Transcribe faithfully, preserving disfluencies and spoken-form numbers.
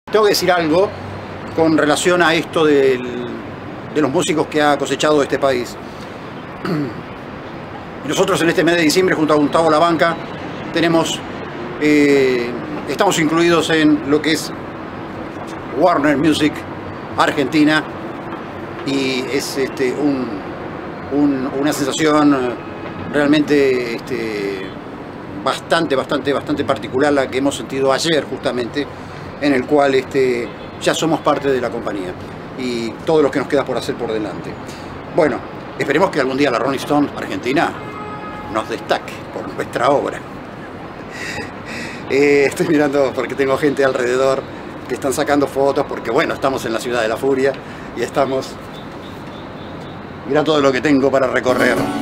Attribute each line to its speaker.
Speaker 1: Tengo que decir algo con relación a esto del, de los músicos que ha cosechado este país. Nosotros en este mes de diciembre, junto a Gustavo Labanca, tenemos, eh, estamos incluidos en lo que es Warner Music Argentina, y es este, un, un, una sensación realmente este, bastante, bastante, bastante particular la que hemos sentido ayer justamente, en el cual este, ya somos parte de la compañía y todo lo que nos queda por hacer por delante. Bueno, esperemos que algún día la Rolling Stone Argentina nos destaque por nuestra obra. Eh, estoy mirando porque tengo gente alrededor que están sacando fotos, porque bueno, estamos en la ciudad de la furia y estamos... Mirá todo lo que tengo para recorrer.